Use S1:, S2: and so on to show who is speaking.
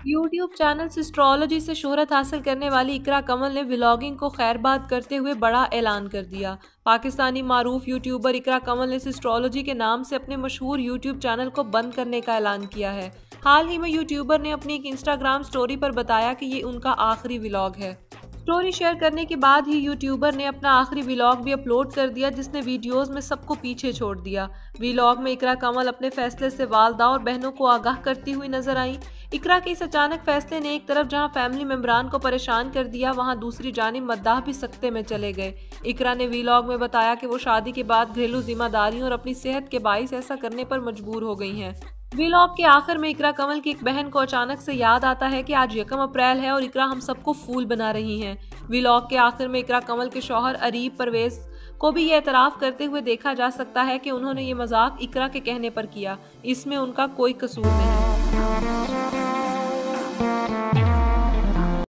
S1: YouTube channel astrology से शोहरत हासिल करने वाली इकरा कमल ने व्लॉगिंग को खैरबाद करते हुए बड़ा ऐलान कर दिया। पाकिस्तानी मारूफ यूट्यूबर इकरा कमल ने एस्ट्रोलॉजी के नाम से अपने मशहूर यूट्यूब चैनल को बंद करने का ऐलान किया है। हाल ही में यूट्यूबर ने अपनी एक इंस्टाग्राम स्टोरी पर बताया कि ये उनका आखिरी व्लॉग है। स्टोरी शेयर करने के बाद ही यूट्यूबर ने अपना आखिरी व्लॉग भी अपलोड कर दिया, जिसने वीडियोस में सबको पीछे छोड़ दिया। व्लॉग में इकरा कमल अपने फैसले से वालदा और बहनों को आगाह करती हुई नजर आई। इकरा के इस अचानक फैसले ने एक तरफ जहां फैमिली मेंबरान को परेशान कर दिया, वहां दूसरी जानिब मद्दाह भी सकते में चले गए। इकरा ने व्लॉग में बताया कि वो शादी के बाद घरेलू जिम्मेदारियों और अपनी सेहत के बाइस ऐसा करने पर मजबूर हो गई हैं। व्लॉग के आखिर में इकरा कमल की एक बहन को अचानक से याद आता है कि आज 1 अप्रैल है और इकरा हम सबको फूल बना रही हैं। व्लॉग के आखिर में इकरा कमल के शौहर अरीब परवेज को भी ये एतराफ़ करते हुए देखा जा सकता है कि उन्होंने ये मजाक इकरा के कहने पर किया। इसमें उनका कोई कसूर नहीं।